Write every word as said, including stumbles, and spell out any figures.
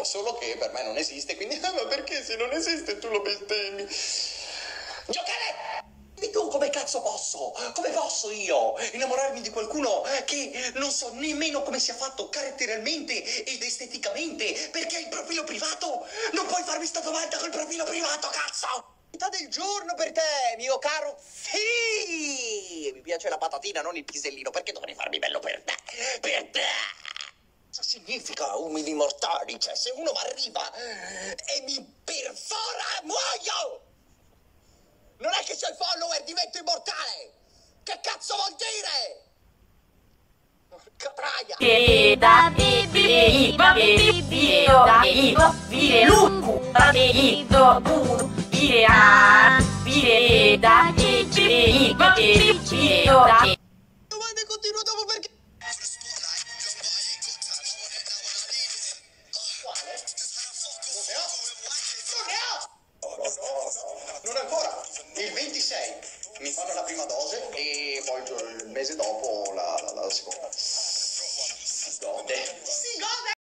solo che per me non esiste, quindi ah, ma perché se non esiste tu lo bestemmi? Giocare! E tu come cazzo posso? Come posso io innamorarmi di qualcuno che non so nemmeno come sia fatto caratterialmente ed esteticamente? Perché hai il profilo privato? Non puoi farmi sta domanda col profilo privato, cazzo! Metà del giorno per te, mio caro. Sì! Mi piace la patatina, non il pisellino. Perché dovrei farmi bello per te? Per te! Cosa significa umili mortali? Cioè, se uno mi arriva e mi perfora, muoio! Non è che se ho i follower divento immortale! Che cazzo vuol dire? Porca traia! E da e e va e e da e va e lucu da e do puro e a e da e e va e e da e Domande continuo dopo perché... Quale? Non ne ho! Non ne ho! Oh, no, no, non ancora. Il ventisei mi fanno la prima dose e poi il mese dopo la, la, la seconda. Dove?